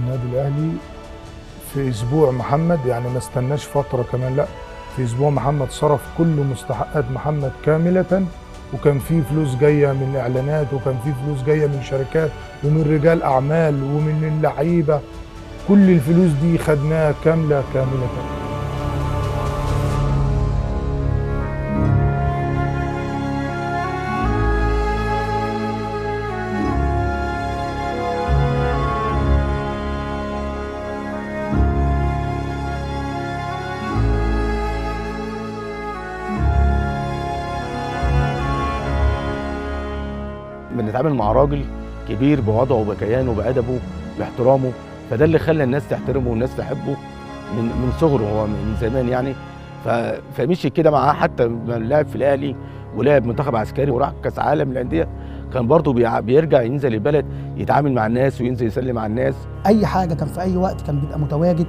النادي الاهلي في اسبوع محمد، يعني ما استناش فتره كمان، لا في اسبوع محمد صرف كل مستحقات محمد كامله، وكان في فلوس جايه من اعلانات، وكان في فلوس جايه من شركات ومن رجال اعمال ومن اللعيبه. كل الفلوس دي خدناها كامله. بنتعامل مع راجل كبير بوضعه وبكيانه وبأدبه باحترامه، فده اللي خلى الناس تحترمه والناس تحبه من صغره، هو من زمان يعني. فمشي كده معاه حتى لما لعب في الاهلي ولعب منتخب عسكري وراح كاس عالم للانديه، كان برضه بيرجع ينزل البلد يتعامل مع الناس وينزل يسلم على الناس. اي حاجه كان في اي وقت كان بيبقى متواجد،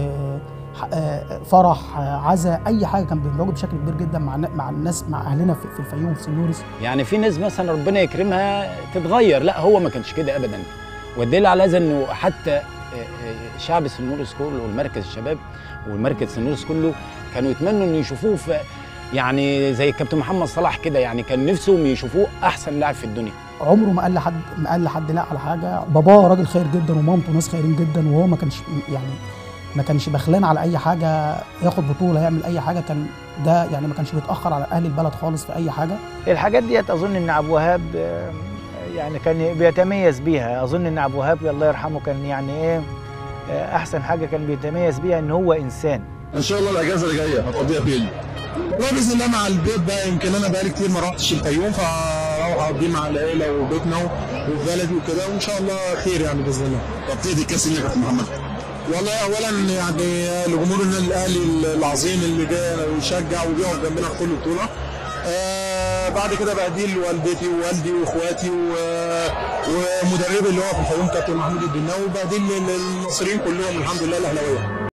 فرح، عزاء، اي حاجه كان بيتواجد بشكل كبير جدا مع الناس، مع اهلنا في الفيوم في سنورس. يعني في ناس مثلا ربنا يكرمها تتغير، لا هو ما كانش كده ابدا. والدليل على هذا انه حتى شعب سنورس كله والمركز الشباب والمركز سنورس كله كانوا يتمنوا انه يشوفوه في، يعني زي الكابتن محمد صلاح كده، يعني كان نفسهم يشوفوه احسن لاعب في الدنيا. عمره ما قال لحد لا على حاجه. باباه راجل خير جدا ومامته ناس خيرين جدا، وهو ما كانش بخلان على اي حاجه، ياخد بطوله يعمل اي حاجه، كان ده يعني ما كانش بيتاخر على اهل البلد خالص في اي حاجه. الحاجات ديت اظن ان عبد الوهاب يعني كان بيتميز بيها. اظن ان عبد الوهاب الله يرحمه كان يعني ايه احسن حاجه كان بيتميز بيها ان هو انسان. ان شاء الله الاجازه اللي جايه هقضيها فين؟ والله باذن الله مع البيت بقى. يمكن انا بقالي كتير ما رحتش الفيوم، فهروح اقضيه مع العيله وبيتنا وفي بلدي وكده، وان شاء الله خير يعني باذن الله. تبتدي الكاس يا كابتن محمد. والله اولا يعني لجمهور النادي الاهلي العظيم اللي جاي يشجع وبيقف جنبنا في كل بطوله. بعد كده بهديه لوالدتي ووالدي واخواتي ومدربي اللي هو في الفيوم كابتن محمود الدناوي، وبهديه للمصريين كلهم الحمد لله الاهلاويه.